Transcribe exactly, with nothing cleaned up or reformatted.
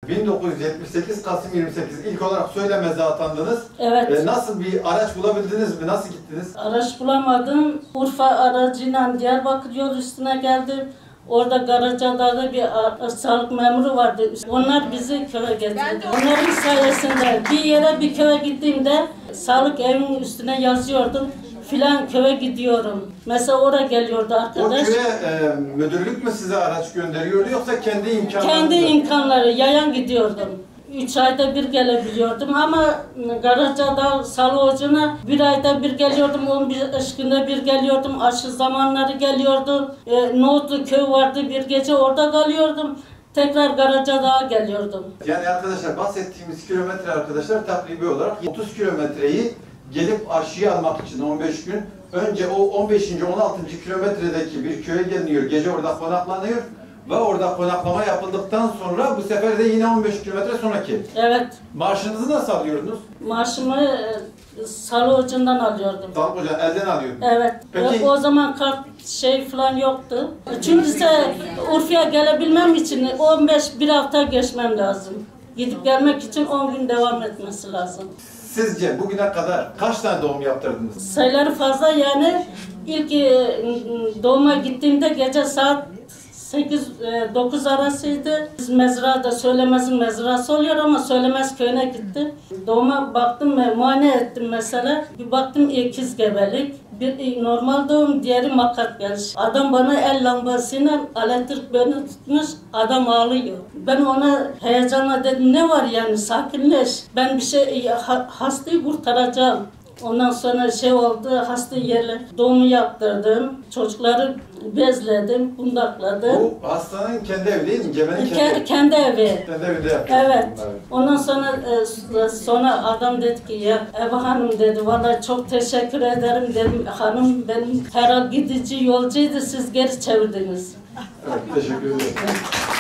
bin dokuz yüz yetmiş sekiz Kasım yirmi sekiz ilk olarak Söylemez'e atandınız. Evet. Ee, nasıl bir araç bulabildiniz mi? Nasıl gittiniz? Araç bulamadım. Urfa aracıyla Diyarbakır yol üstüne geldim. Orada Karacadağ'da bir sağlık memuru vardı. Onlar bizi köye getirdi. Onların sayesinde bir yere bir köye gittiğimde sağlık evinin üstüne yazıyordum. Filan köye gidiyorum. Mesela oraya geliyordu arkadaş. O köye e, müdürlük mü size araç gönderiyordu yoksa kendi imkanlarınızla? Kendi imkanları, yayan gidiyordum. Üç ayda bir gelebiliyordum ama Karacadağ Salı Ocağı'na bir ayda bir geliyordum, on beş günde bir geliyordum, aşı zamanları geliyordu. E, Nohutlu köy vardı, bir gece orada kalıyordum. Tekrar Karacadağ'a geliyordum. Yani arkadaşlar bahsettiğimiz kilometre arkadaşlar takribi olarak otuz kilometreyi gelip aşıyı almak için on beş gün önce o on beşinci on altıncı kilometredeki bir köye geliniyor, gece orada konaklanıyor ve orada konaklama yapıldıktan sonra bu sefer de yine on beş kilometre sonraki. Evet. Maaşınızı nasıl alıyordunuz? Maaşımı e, Salı Ocağı'ndan alıyordum. Sağlık Hocam elden alıyordunuz. Evet. Peki. O, o zaman kart şey falan yoktu. Çünkü Urfa'ya gelebilmem için on beş bir hafta geçmem lazım. Gidip gelmek için on gün devam etmesi lazım. Sizce bugüne kadar kaç tane doğum yaptırdınız? Sayıları fazla yani ilk doğuma gittiğimde gece saat sekiz dokuz arasıydı. Biz mezrada Söylemez'in mezrası oluyor ama Söylemez köyüne gitti. Doğuma baktım ve muayene ettim mesela. Bir baktım ikiz gebelik. Bir normal doğum, diğeri makat geliş. Adam bana el lambasıyla elektrik beni tutmuş, adam ağlıyor. Ben ona heyecanla dedim, ne var yani, sakinleş. Ben bir şey, hastayı kurtaracağım. Ondan sonra şey oldu, hasta yerle doğumu yaptırdım. Çocukları bezledim, bundakladım. Bu hastanın kendi evi değil mi? Gebenin kendi Ke evi. kendi evi. Kendi evinde yaptınız. Evet. Ondan sonra e, sonra adam dedi ki, ya Eva Hanım dedi, vallahi çok teşekkür ederim dedim. Hanım benim herhalde gidici yolcuydu, siz geri çevirdiniz. Evet, teşekkür ederim.